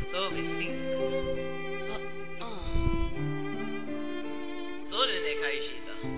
Soubi is Ritsuka. そうでね、会社だ。